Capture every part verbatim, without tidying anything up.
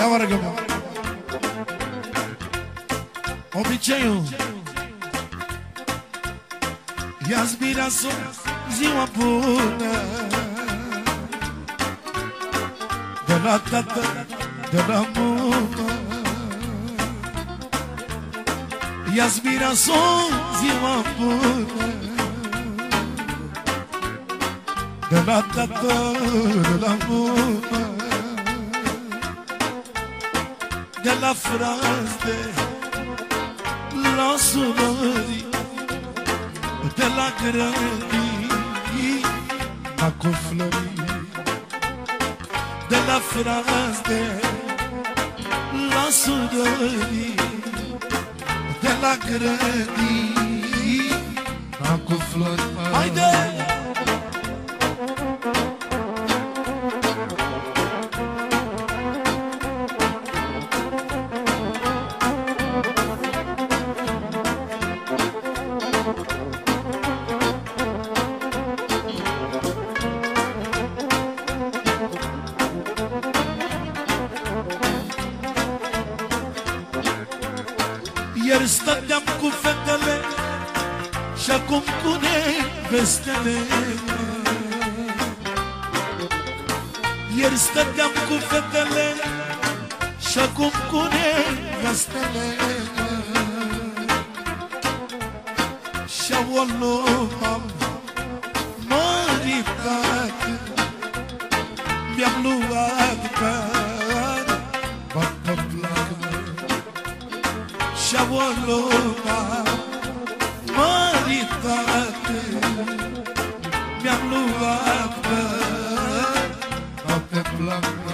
Ia oară gămă. Obiceiul ia-ți mireasă ziua bună de la tată, de la mumă. Ia-ți mireasă ziua bună de la tată, de la mumă, de la frați, la surori, de la grădini, la cu flori, de la frați, la surori, de la grădini, la cu flori. Haide! Ieri stăteam cu fetele și acum cu nevestele. Ieri stăteam cu fetele și acum cu nevestele. Și-au o luat măritate, mi-am luat bani, bani pe placă. Și-au o luat măritate, mi-am luat bani pe placă.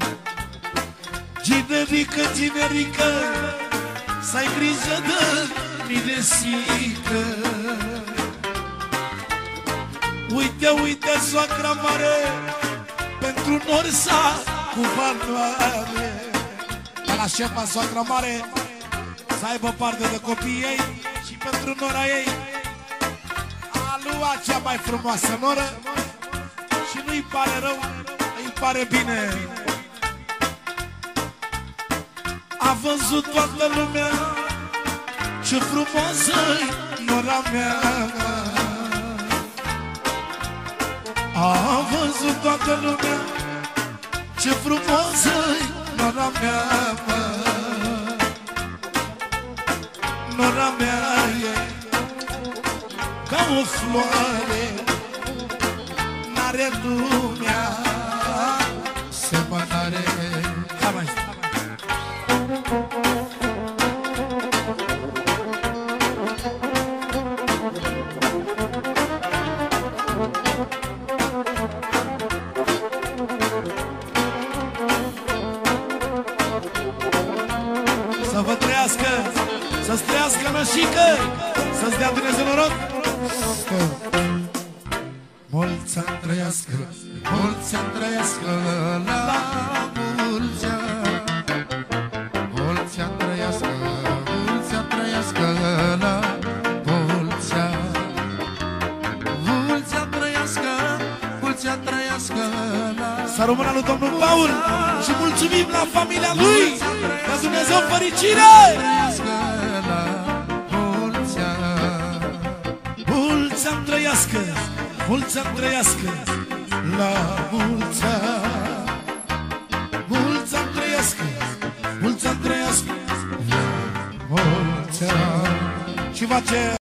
Ginerică, ginerică, să-ai grijă de miresică. Uite, uite, soacra mare, pentru nori s-a cu valoare. De la șefa soacra mare să aibă parte de copiii ei și pentru nora ei a luat cea mai frumoasă noră. Și nu-i pare rău, îi pare bine. A văzut toată lumea ce frumoasă-i nora mea. A văzut toată lumea ce frumoasă-i nora mea. Nora mea e ca o floare, n-are lumea semănare. Hai mai stai. Să vă trăiască, să-ți trăiască nășică, să-ți dea Dumnezeu noroc. Mulți ani trăiască, mulți ani trăiască, la mulți ani. Mulți ani trăiască, mulți ani trăiască, la mulți ani. Mulți ani trăiască, mulți ani trăiască, la... Să rămână lui domnul Paul și mulțumim la familia lui. Ca Dumnezeu fericire! Mulți ani trăiască, mulți ani trăiască, la mulți ani. Mulți ani trăiască, mulți ani trăiască, la mulți ani. Și face